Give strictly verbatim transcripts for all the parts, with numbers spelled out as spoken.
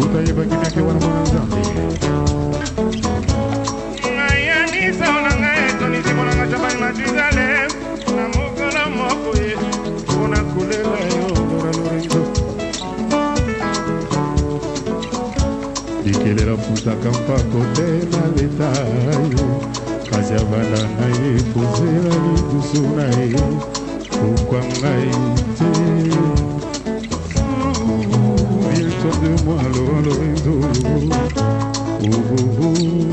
Sota yeba kimya ke wana mwana nzambi Maya nisa onanga eto nisi monanga chabani matizale Na mokolo moko ye Ona kulela yo Lora Lorenzo Dikelela puta kampa kote na leta yo Kasi avala na ye Pozela ni dusu na ye Pourquoi ngai te Viens-toi de moi Laurent Lorenzo Oh oh oh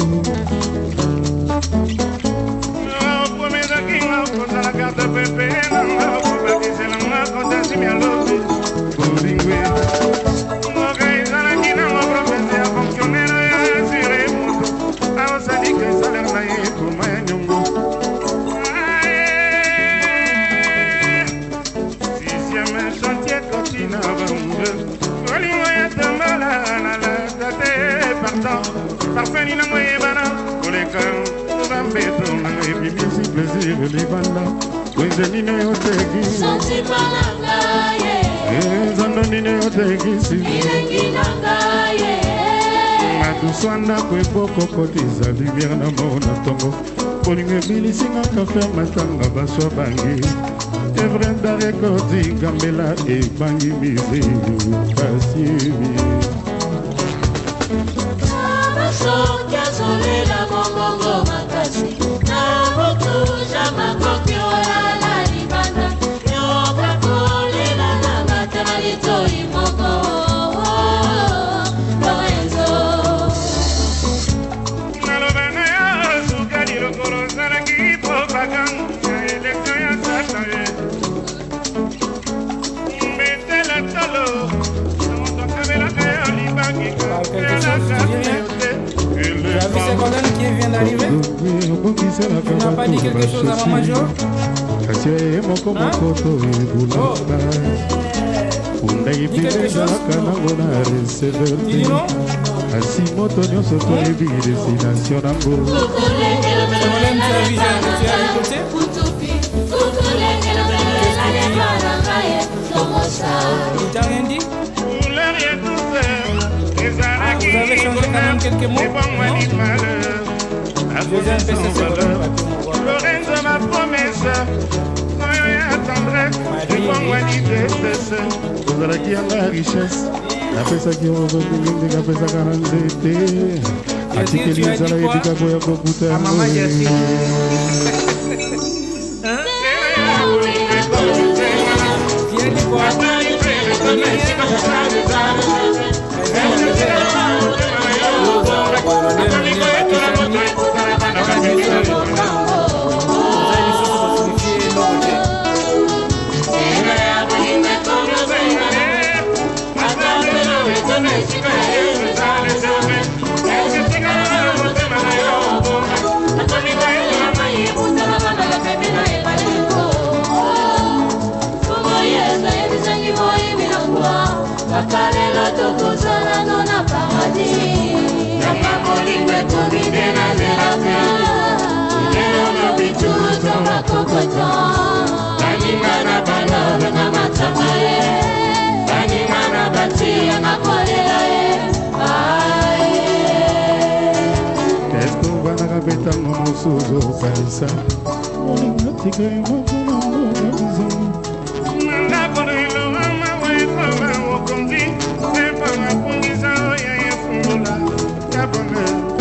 Oh premier aki nga Kosa la carte pepe Nanga Kopaki se la nga Kosa si mi alobi Bolingwe Moka izala kina Ngo profese a fonctionnaire Ya sire moto Awa sadika Isaler na ye Kuma ya nyongo Parfait ni na moye bana Koleka Bambeto Nanga ebi misi plaisir Libanda Wenze nine otegi Santi palanga ye Zando nine otegi Ilengi nanga ye Matuswanda kwe poko kotiza Lumière na mona tongo Polinge bilisinga kafe matanga Baswa bangi Evrenda rekodi Gambela e bangi mize Pasiemi Sokia solela mongongo makasi Na botu jama kokyo la libanda Yoka kolela na matana litoi moko Lorenzo Nalobana ya suka di lokoro Saraki po bagang Elekto ya sataye Mbete la talo Namoto kabela kaya libangi Kaya la kaya Tu as vu Ségolène qui vient d'arriver? Tu n'as pas dit quelque chose à Maman Jo? Hein? Oh. Dis quelque chose? Dis non? Ségolène, tu as vu, tu as écouté? Il t'a rien dit? Vous avez changé quand même quelques mots, non? Deuxième P C C, Lorenzo ma promesse Oyo ya tendresse Ozalaki yanga richesse Napesaki ozokingi kapesaka na nzete Atikeli ezala etika koya kokuta Maman Yassi. Tu as dit quoi? Kalela tokozala nona paradis Yaka molingwe tobide na zelaka Lelo na bitu tonga kokoto Kaninga na banobe na matama ye Kaninga na bati ya makolela ye Qu'est-ce qu'on va na kabeta momo sozo kaisa Olinga tika imoko na mboga bizongo Nanga kodelo mama wefama wakonzi Sepa mapungisa oya ye fungula Kabone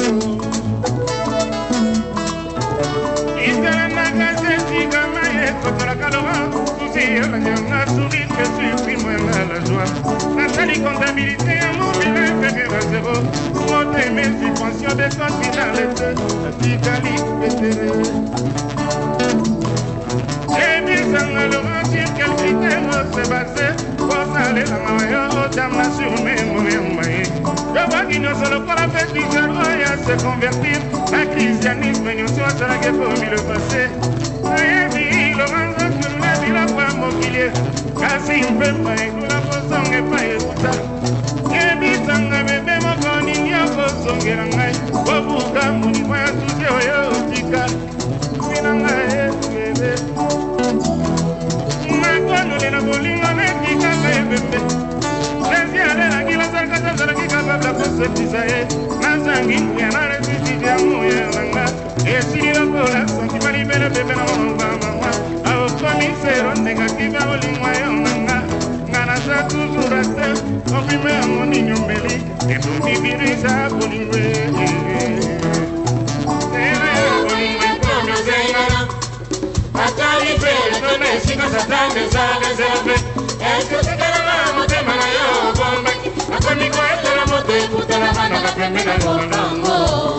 Isala naga seti kama ye kotola kalora Susi yala nyanga suri que supprime la joie Nathalie comptabilité à mon bilan ferré à zéro Monte mes subventions de continentalité La Tigali pétéré J'ai dit ça le sur quel critère se baser Pour saler la maille au dame sur mes moyens Je vois qu'il n'y a solo pour la fête du Roya se convertir à christianisme Nous sommes sur la guerre pour le passé Rien dit, Lorenzo sur la ville à quoi mobilier Kasi un peu pas et nous la façon est pas écoutable J'ai dit ça bébé mon coni a façon que l'on aille Pour vous comme vous n'y voyez tout ce que vous dites Finanga bébé Makono le na bolingo ne kika bébé Lezi ale la kila sarka sarka kika bébé kota kosekisa ye nazangi ya na resisite ya moyo nanga esili lokola soki balibele bebe na molonga mama aokomisero ndenga kiba olingwa yo nanga nga naza toujours ate opime yango ninyombeli etondibirisa bolingwe Atali fele tone sika satane za reserve Est-ce que c'est la maman de manayo bombaki Akoni ko etela mote kutela bana ka pemela bonango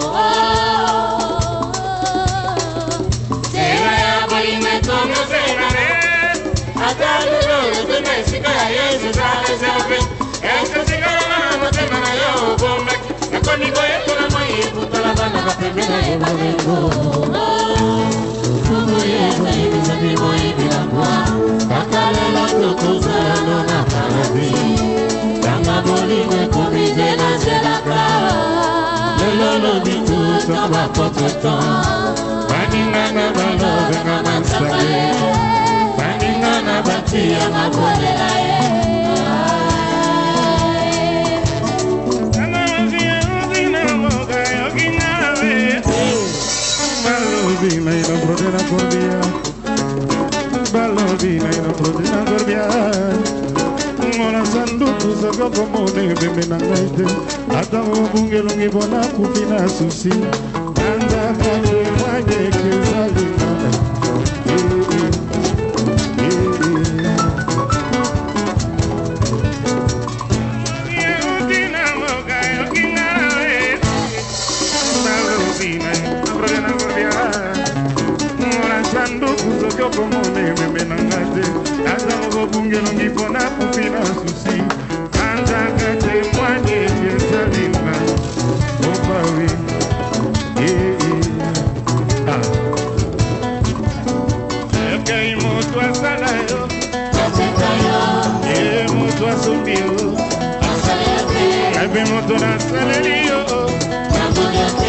Sera ya bolinga tono sera re Atali fele tone sika ya za reserve Est-ce que c'est la maman de manayo bombaki Akoni ko etela mote kutela bana ka pemela bonango Ballovina y no prodena cordial Ballovina y no prodena cordial Mona sanduku soko komone bembe na ngaite Ata mbunge lungi bona kupina susi Anda kage mwaje kizalina Yo como me me nangaje asa mo bunge longi pona kupina susi anda kate mwaje kizalina opawi eh ah okay moto asala yo asala eh moto asubio asala yo abe moto na asala yo asala yo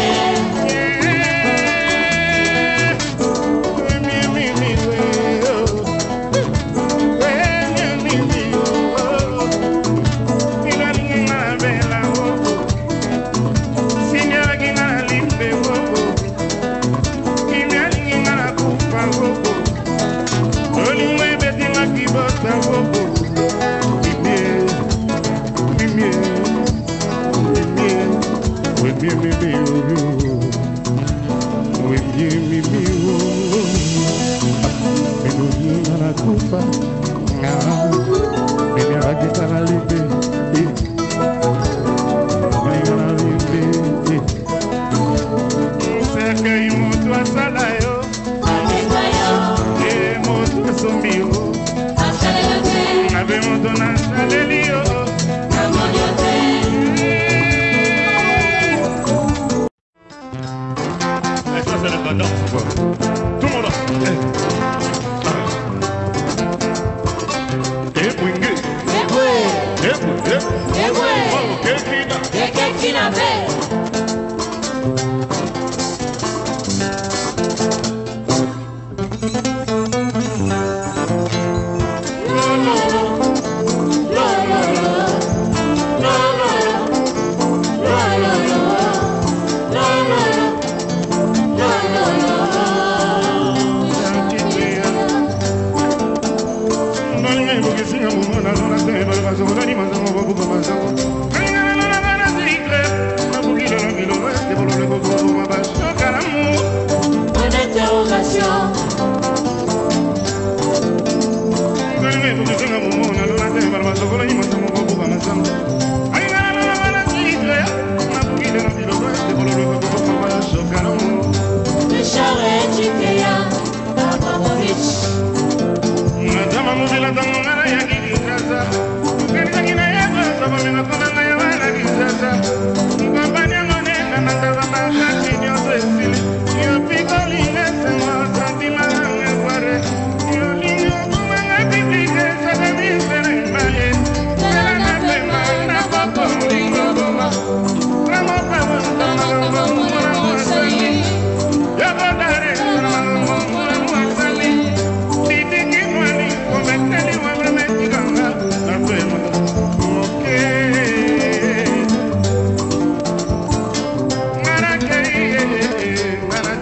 Bye.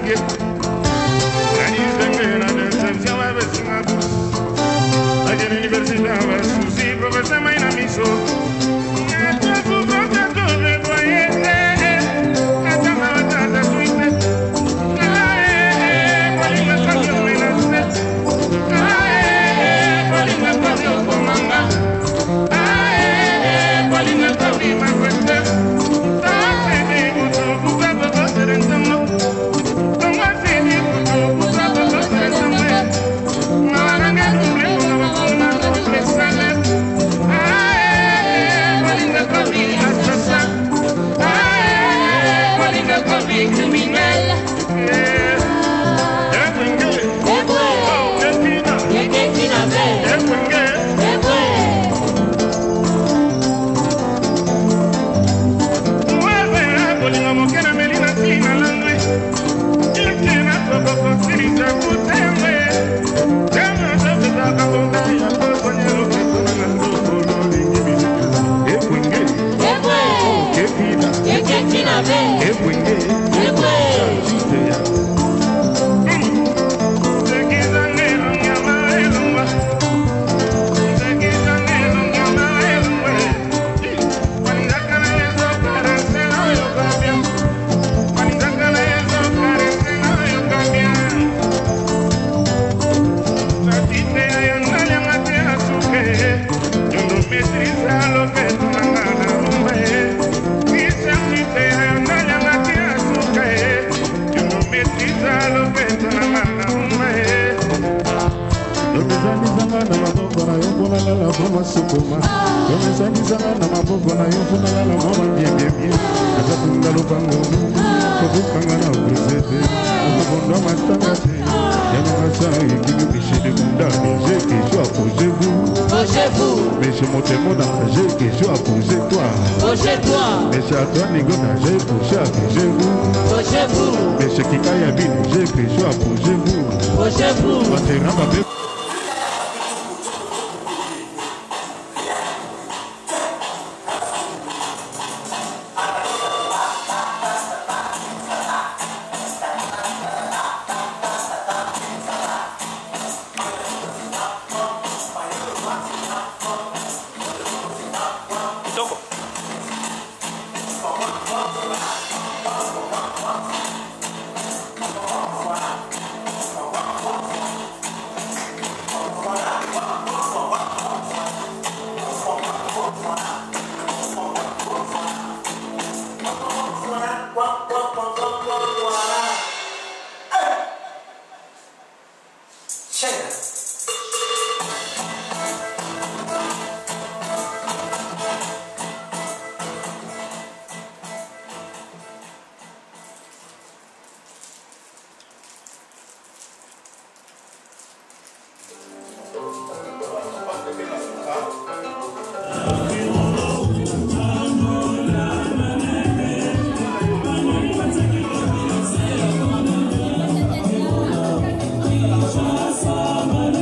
pied. La distingue la déception avec son abus. La guerre universitaire va souci, professeur Maïna Misso. Et toi, souvent, t'as tout nettoyé. Attends, attends, t'as tout été. Ah, Palinga, camion, menacé. Ah, Palinga, camion, comanga. Ah, Palinga, camion, ma criminel. Monsieur Montemo d'Argé, question à poser toi. Posez-toi. Monsieur Antoine Nigo d'Argé, question à poser vous. Posez-vous. Monsieur Kikaya Bin, j'ai question à poser vous. Posez-vous. Sama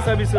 Bosa biso.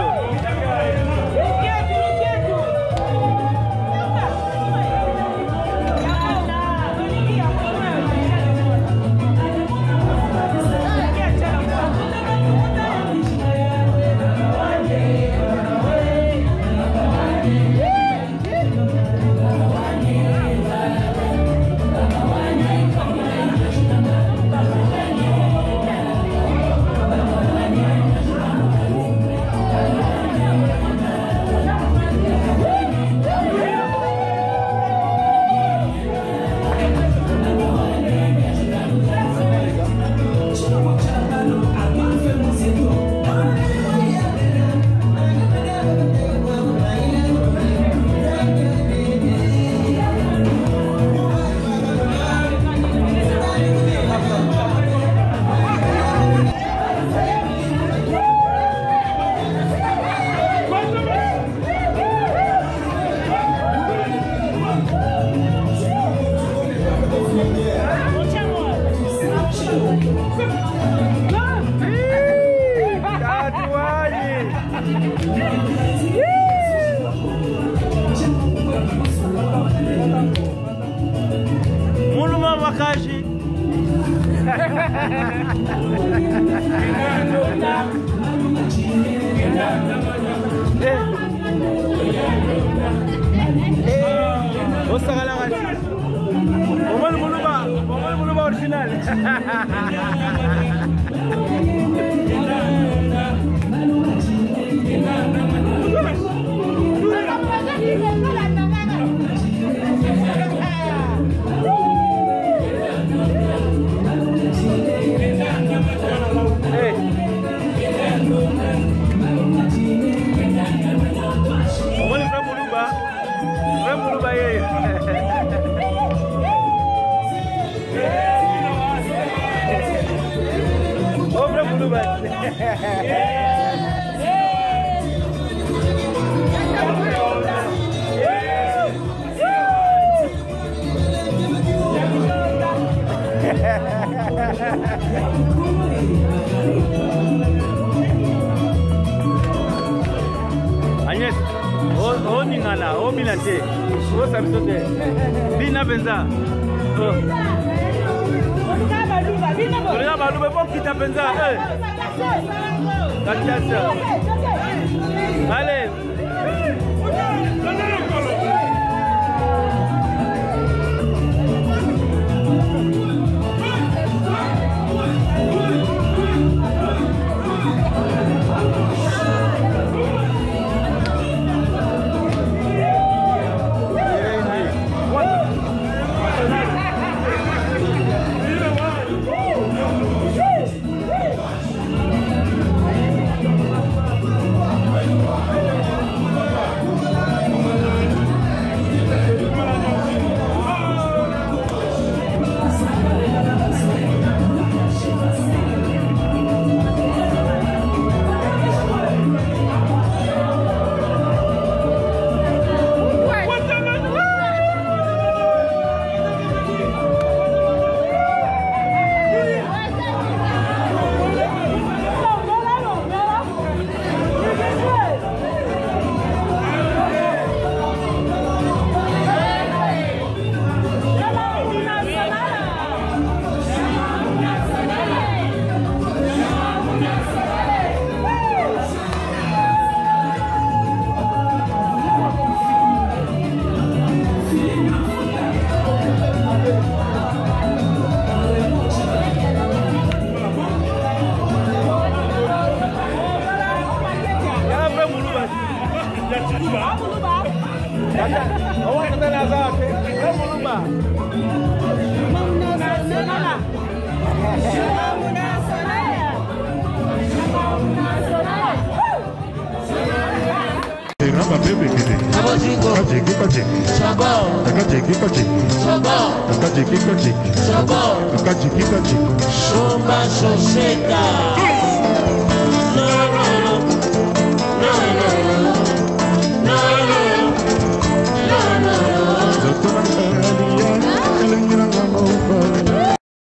Muluma wakashi. Osagala gashi. Omol muluma, omol muluma original. Agnès, oh ningala, oh binate, oh sabisote, bina benza. Regarde baluba, bon kita benza, eh. Katiasa. Allez. Shomba Shosheka.